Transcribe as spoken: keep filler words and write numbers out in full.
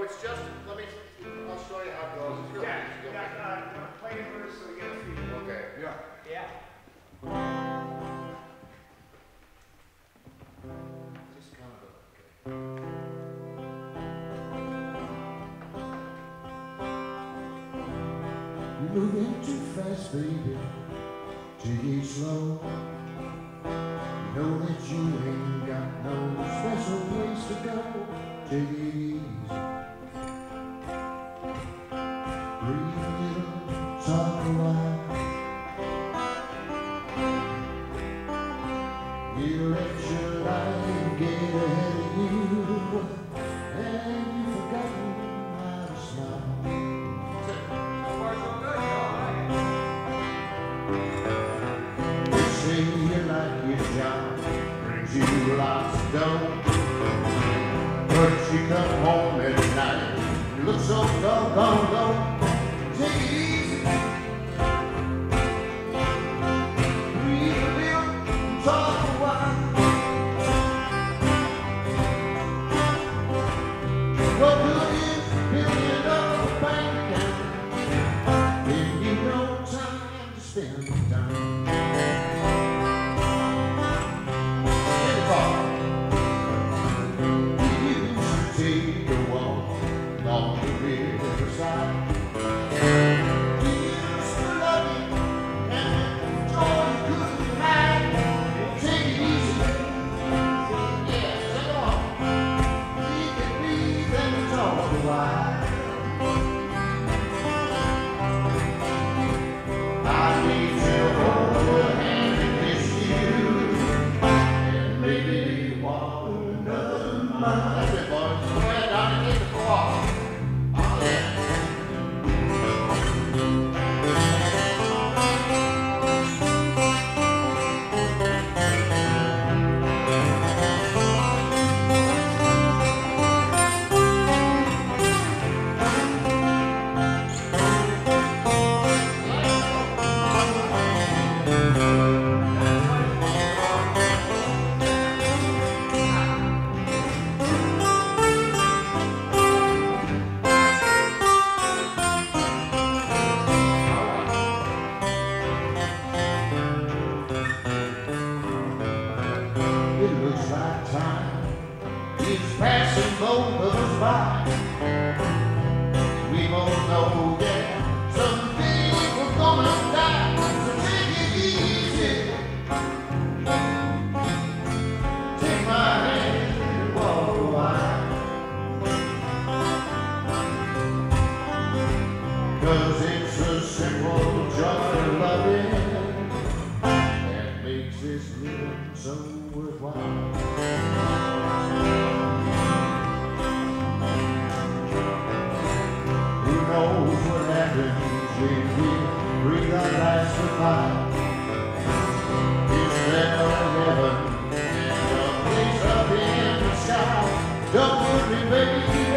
it's just, let me, I'll show you how it goes. It's really Yeah, easy. yeah, uh, play it first so we get a feel. Okay. Yeah. Yeah. Just kind of a, okay. You're moving too fast, baby. Take it slow. You know that you ain't got no special place to go. Take it easy. Breathe a little, talk a while. You let your life get ahead of you, and you've forgotten how to smile. They say you like your job, brings you lots of dough, but you come home at night, you look so doggone low. Take it easy. Breathe a little, talk a while. What good is a billion dollar bank account when you know time to spend time? Take a walk along the riverside. We used to love you, and joy couldn't hide. Take it easy, yeah, take it off. We can breathe and talk a while. I need to hold your hand and kiss you, and maybe walk another mile. That's it, boys. Go ahead, Doctor, take the walk. Oh, yeah. It looks like time is passing both of us by. We both know that someday we're gonna die. So take it easy. Take my hand and walk a while. 'Cause it's a simple joy of loving that makes this living so worthwhile. Who knows what happens when we breathe our last goodbye? Is there a heaven and a place up in the sky? Don't worry, baby.